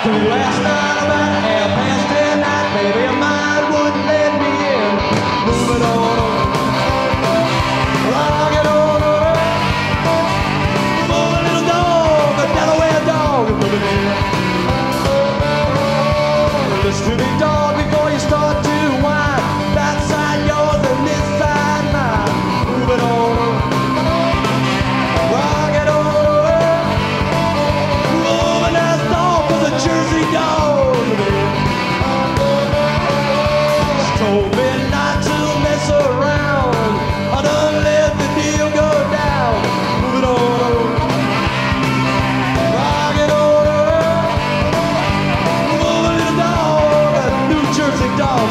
Last night about 10:30, baby, mine wouldn't let me in. Moving on, rocking on, move a little dog, a Delaware dog, moving in. Listen to me, dog, before you start to whine. That side yours and this side mine. Moving on, rocking on, moving that dog was a Jersey dog. Told me not to mess around. I done let the deal go down. Moving on, rocking on, move a little dog, a New Jersey dog.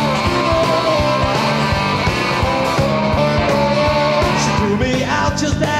Just